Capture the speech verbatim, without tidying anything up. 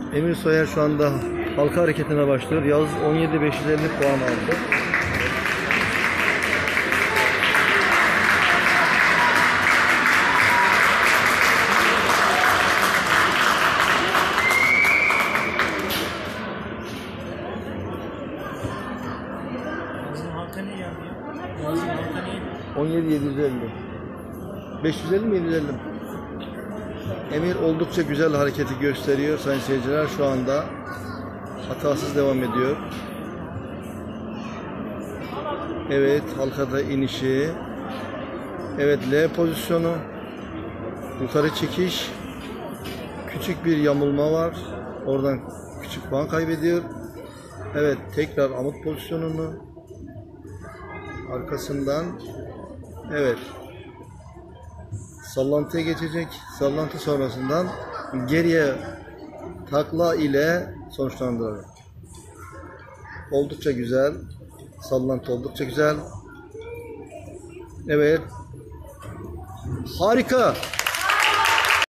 Emir Soyer şu anda halka hareketine başlıyor. Yağız on yedi beş yüz elli puan aldı. on yedi yedi yüz elli. beş yüz elli mi yedi yüz elli mi? Emir oldukça güzel hareketi gösteriyor sayın seyirciler. Şu anda hatasız devam ediyor. Evet, halkada inişi. Evet, L pozisyonu. Yukarı çekiş. Küçük bir yamulma var. Oradan küçük puan kaybediyor. Evet, tekrar amut pozisyonunu. Arkasından evet sallantıya geçecek. Sallantı sonrasından geriye takla ile sonuçlandırılır. Oldukça güzel. Sallantı oldukça güzel. Evet. Harika.